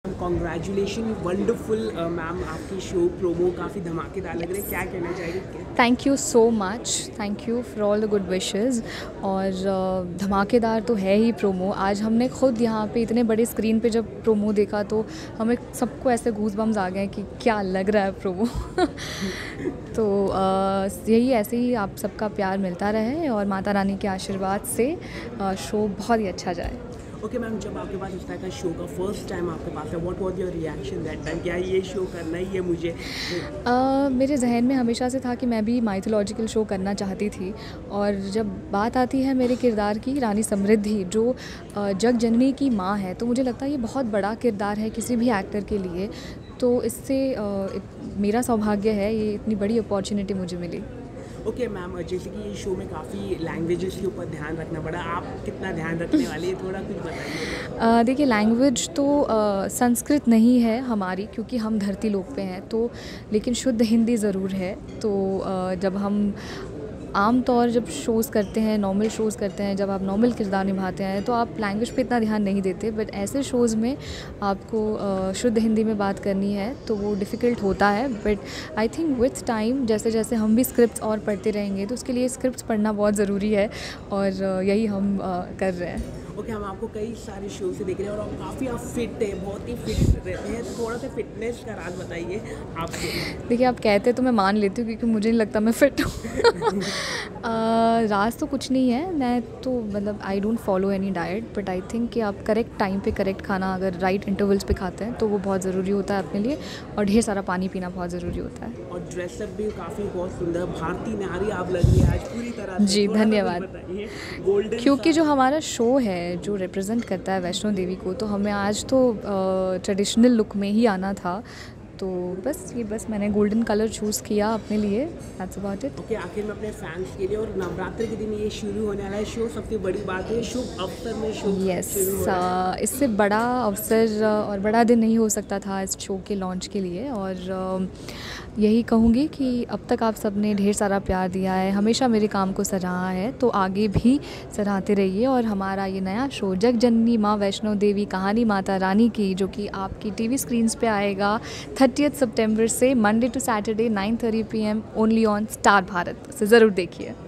Congratulation, wonderful ma'am, आपकी show promo काफ़ी धमाकेदार लग रहे हैं, क्या कहना चाहेंगे? Thank you so much, thank you for all the good wishes. और धमाकेदार तो है ही प्रोमो। आज हमने खुद यहाँ पे इतने बड़े स्क्रीन पे जब प्रोमो देखा तो हमें सबको ऐसे गूज बम्स आ गए कि क्या लग रहा है प्रोमो। तो यही ऐसे ही आप सबका प्यार मिलता रहे और माता रानी के आशीर्वाद से शो बहुत ही अच्छा जाए। ओके मैम, जब आपके पास इस तरह का शो का फर्स्ट टाइम आपके पास है, what was your reaction that time? क्या ये शो करना ही है मुझे? मेरे जहन में हमेशा से था कि मैं भी माइथोलॉजिकल शो करना चाहती थी। और जब बात आती है मेरे किरदार की, रानी समृद्धि जो जग जननी की माँ है, तो मुझे लगता है ये बहुत बड़ा किरदार है किसी भी एक्टर के लिए। तो इससे मेरा सौभाग्य है, ये इतनी बड़ी अपॉर्चुनिटी मुझे मिली। ओके मैम, जैसे कि ये शो में काफ़ी लैंग्वेजेस के ऊपर ध्यान रखना पड़ा, आप कितना ध्यान रखने वाले हैं, थोड़ा कुछ बताइए। देखिए, लैंग्वेज तो संस्कृत नहीं है हमारी, क्योंकि हम धरती लोक पे हैं, तो लेकिन शुद्ध हिंदी ज़रूर है। तो जब हम आम तौर जब शोज़ करते हैं, नॉर्मल शोज़ करते हैं, जब आप नॉर्मल किरदार निभाते हैं तो आप लैंग्वेज पे इतना ध्यान नहीं देते, बट ऐसे शोज़ में आपको शुद्ध हिंदी में बात करनी है तो वो डिफ़िकल्ट होता है। But I think with time जैसे जैसे हम भी स्क्रिप्ट्स और पढ़ते रहेंगे तो उसके लिए स्क्रिप्ट्स पढ़ना बहुत ज़रूरी है, और यही हम कर रहे हैं। ओके, हम आपको कई सारे शो से देख रहे हैं और काफ़ी आप फिट है, बहुत ही फिट रहते हैं, तो थोड़ा सा फिटनेस का राज बताइए आपको। देखिए, आप कहते तो मैं मान लेती हूँ, क्योंकि मुझे नहीं लगता मैं फ़िट हूँ। राज तो कुछ नहीं है, मैं तो मतलब I don't follow any diet, but I think कि आप करेक्ट टाइम पे करेक्ट खाना अगर राइट इंटरवल्स पे खाते हैं तो वो बहुत ज़रूरी होता है अपने लिए, और ढेर सारा पानी पीना बहुत ज़रूरी होता है। और ड्रेसअप भी काफ़ी बहुत सुंदर, भारतीय नारी आप लग रही है आज पूरी तरह से। जी, थोड़ा सा कुछ धन्यवाद। बताइए। गोल्डन क्योंकि जो हमारा शो है जो रिप्रेजेंट करता है वैष्णो देवी को, तो हमें आज तो ट्रेडिशनल लुक में ही आना था, तो बस मैंने गोल्डन कलर चूज़ किया अपने लिए, दैट्स अबाउट इट। ओके, आखिर में अपने फैंस के लिए, और नवरात्र के दिन ये शुरू होने वाला है शो, सबसे बड़ी बात है शुभ अवसर में शो यस, शुरू हो रहा है। इससे बड़ा अवसर और बड़ा दिन नहीं हो सकता था इस शो के लॉन्च के लिए। और यही कहूँगी कि अब तक आप सबने ढेर सारा प्यार दिया है, हमेशा मेरे काम को सराहा है, तो आगे भी सराहते रहिए। और हमारा ये नया शो जग जननी माँ वैष्णो देवी कहानी माता रानी की, जो कि आपकी टीवी स्क्रीन्स पे आएगा 30 सितंबर से, Monday to Saturday 9:30 PM only on Star Bharat, से ज़रूर देखिए।